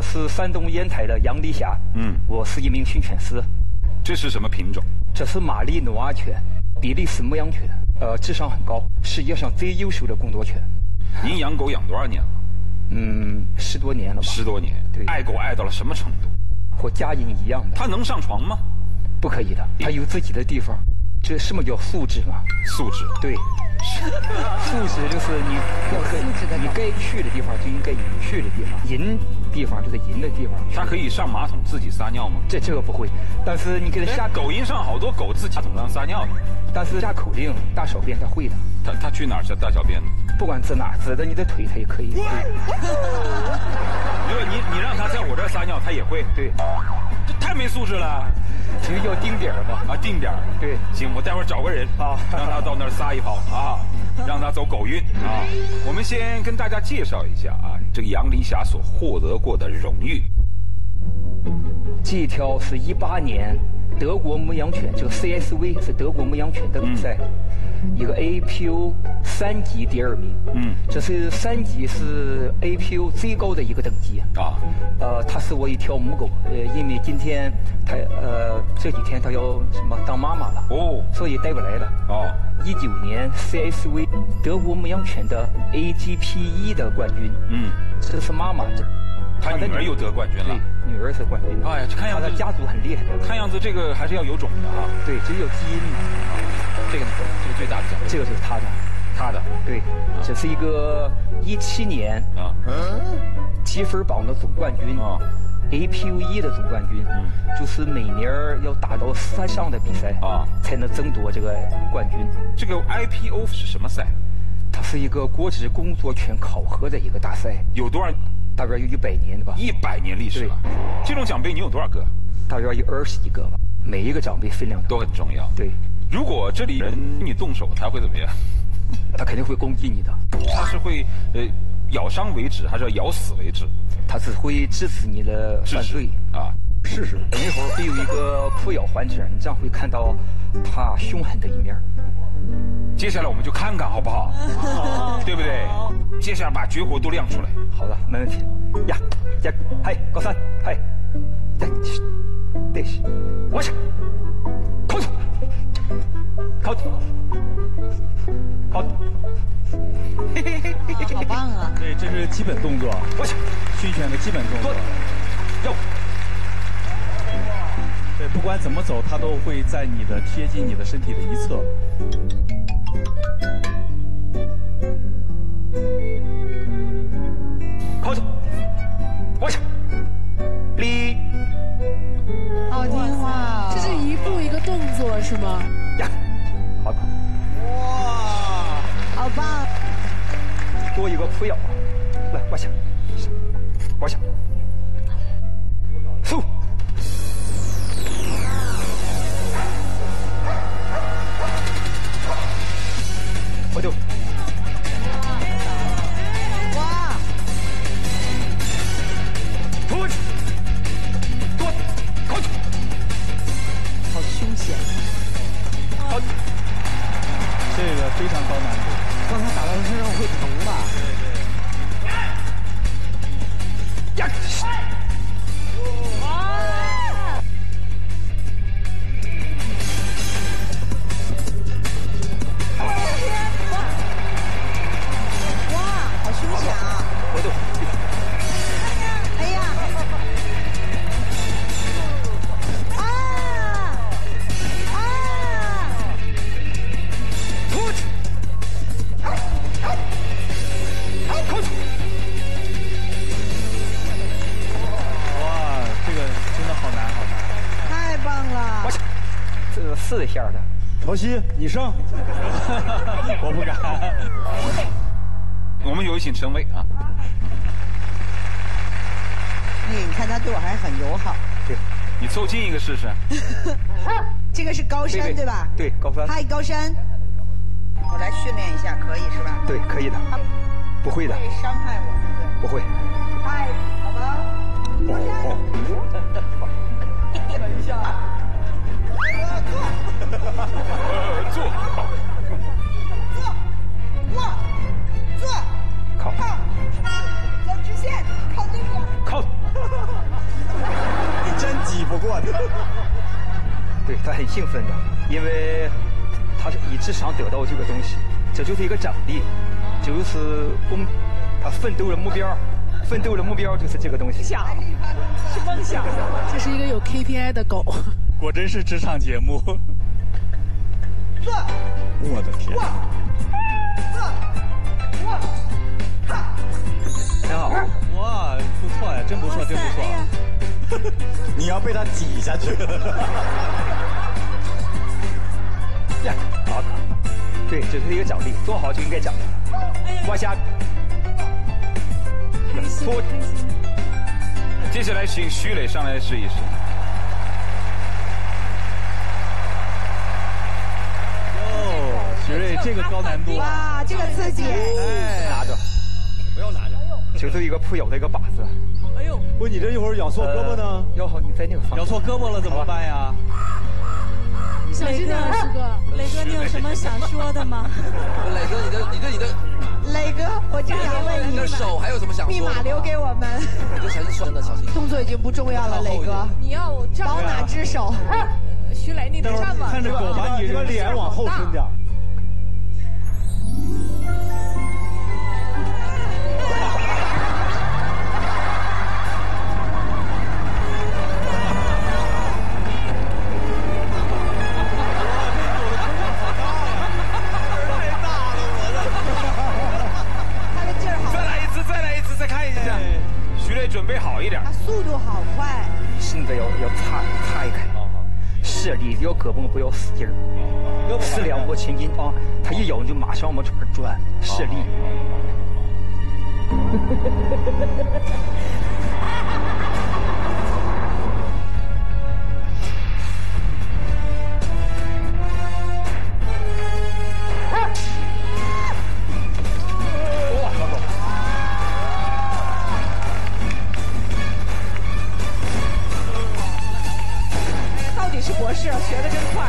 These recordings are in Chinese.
我是山东烟台的杨丽霞，我是一名训犬师。 这是什么品种？ 这是马利努阿犬，比利时牧羊犬，智商很高，世界上最优秀的工作犬。 您养狗养多少年了 ？10多年了吧。 10多年。 对。 爱狗爱到了什么程度？ 和家人一样的。 它能上床吗？ 不可以的，它有自己的地方。这什么叫素质嘛？ 素质。 对。素质就是你该去的地方就应该有去的地方，赢地方就是赢的地方。 它可以上马桶自己撒尿吗？ 这个不会，但是你给它下。 抖音上好多狗自己马桶上撒尿的， 但是下口令大小便它会的。 它去哪儿去大小便呢？ 不管指哪，指着你的腿它也可以。对。 你让它在我这儿撒尿，它也会。 对。 这太没素质了。 其实叫定点吧。 啊，定点。 对。 行，我待会儿找个人啊，让他到那儿撒一泡啊，让他走狗运啊。我们先跟大家介绍一下啊，这个杨丽霞所获得过的荣誉。 这条是18年德国牧羊犬，这个 CSV 是德国牧羊犬的比赛，一个 APO 3级第2名。这是3级是 APO 最高的一个等级啊。它是我一条母狗，因为今天它这几天它要什么当妈妈了哦，所以带不来了哦。19年 CSV 德国牧羊犬的 AGP1的冠军。这是妈妈这。 他女儿又得冠军了， 对，女儿是冠军。哎呀，看样子家族很厉害的。 看样子这个还是要有种的啊。 对，这有基因的。 这个呢？这个最大的奖， 这个就是他的。 他的。对， 这是一个17年积分榜的总冠军啊 ，APO1的总冠军。就是每年要打到3项的比赛啊，才能争夺这个冠军。 这个 IPO 是什么赛？ 它是一个国际工作犬考核的一个大赛。 有多少？ 大约有100年的吧 ，100年历史了。这种奖杯你有多少个？ 大约有21个吧。每一个奖杯分量都很重要。 对， 如果这里人你动手，他会怎么样？ 他肯定会攻击你的。 他是会咬伤为止，还是要咬死为止？ 他只会制止你的犯罪啊。试试，等一会儿会有一个扑咬环节，你这样会看到他凶狠的一面。 接下来我们就看看好不好？对不对？接下来把绝活都亮出来。 好的，没问题。呀，这嗨，高3，嗨，对，我去，扣住，扣住，扣住。 好棒啊！ 对，这是基本动作， 我去， 训犬的基本动作。 右。 对，不管怎么走，它都会在你的贴近你的身体的一侧。 靠住，我去，立。 好听话。 这是一步一个动作是吗？ 呀，好。 哇，好棒！ 多一个扑咬，来，往下，往下，速。回头。 哇！ 突去，多，靠去。 好凶险。 靠。 这个非常高难度。 刚才打到他身上会疼吧？ 呀！4下的， 陶曦，你上，我不敢。 我们有请陈薇啊。 你看他对我还很友好。 对， 你凑近一个试试。 这个是高山对吧？ 对，高山。 嗨，高山，我来训练一下，可以是吧？ 对，可以的。不会的。 会伤害我，对不对？ 不会。 嗨，好吧。等一下。 坐， 坐，靠，走直线，靠这边， 靠， 对他很兴奋的，因为他是一直想得到这个东西，这就是一个奖励，就是奋斗的目标，奋斗的目标就是这个东西。 想是梦想，这是一个有 KPI 的狗， 果真是职场节目。我的天！ 很好， 哇，不错呀，真不错，真不错。 你要被他挤下去。 呀，好，对，这是一个奖励，做好就应该奖励。往下，拖。 接下来请徐磊上来试一试。 徐瑞，这个高难度。 哇，这个刺激！ 哎，拿着， 不要拿着， 就是一个扑咬的一个靶子。 哎呦， 不，你这一会儿咬错胳膊呢？ 要好，你在那个方向。 咬错胳膊了怎么办呀？ 小心点，师哥。 磊哥，你有什么想说的吗？ 磊哥，你对磊哥，我正想问你， 你的手还有什么想说？ 密码留给我们。 磊哥小心真的小心。 动作已经不重要了，磊哥。 你要站保哪只手？ 徐磊，你得站稳。 看着狗把你这个脸往后伸点。 准备好一点， 他速度好快， 现在要岔开，施力，要胳膊不要使劲儿，四两拨千斤啊，他一咬你就马上往这边转，施力。 是博士，学得真快。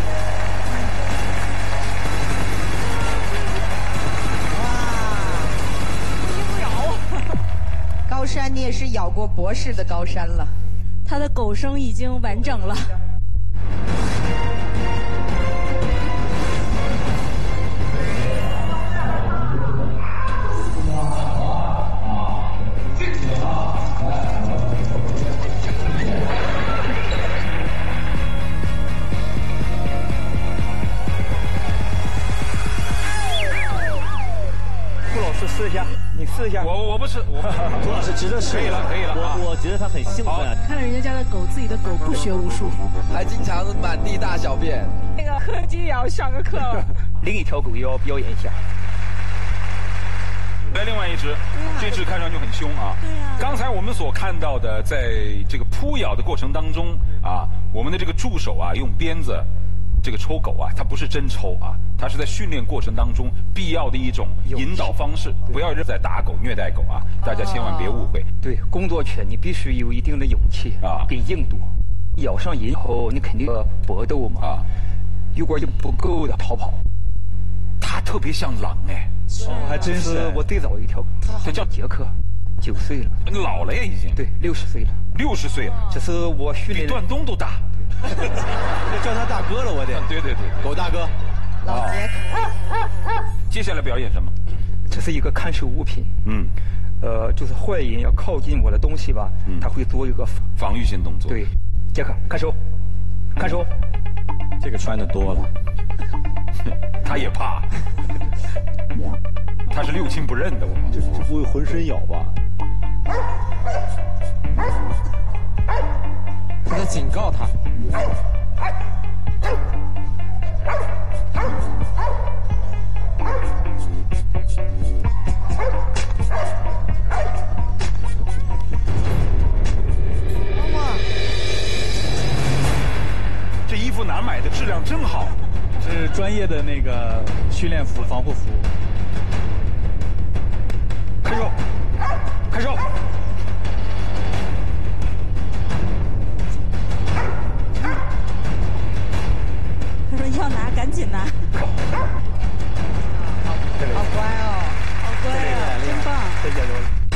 哇！咬啊！高山，你也是咬过博士的高山了。 他的狗生已经完整了。 试一下，你试一下。 我不吃， 涂老师值得试。 可以了，可以了。 我觉得他很兴奋。 看着人家的狗，自己的狗不学无术， 还经常满地大小便。 那个柯基也要上个课了。 另一条狗也要表演一下。 来，另外一只，这只看上去很凶啊。 对呀。 刚才我们所看到的，在这个扑咬的过程当中啊，我们的这个助手啊，用鞭子。这个抽狗啊，它不是真抽啊，它是在训练过程当中必要的一种引导方式，不要在打狗、虐待狗啊，大家千万别误会。 对，工作犬你必须有一定的勇气啊，跟硬度。咬上瘾后，你肯定搏斗嘛啊，如果就不够的逃跑。 它特别像狼哎， 还真是。 我最早一条，这叫杰克，9岁了， 老了呀已经。 对，60岁了。 60岁了， 这是我训练。 比段东都大。 要叫他大哥了，我得。 对对对， 狗大哥。 老杰克。 接下来表演什么？ 这是一个看守物品。就是坏人要靠近我的东西吧，他会做一个防御性动作。 对，杰克，看守，看守。 这个穿的多了， 他也怕。他是六亲不认的，我们这不会浑身咬吧？ 他在警告他。 这衣服哪买的？质量真好， 是专业的那个训练服、防护服。 看手，看手。 他说要拿，赶紧拿。 好乖哦， 好乖啊，真棒。 再加油了。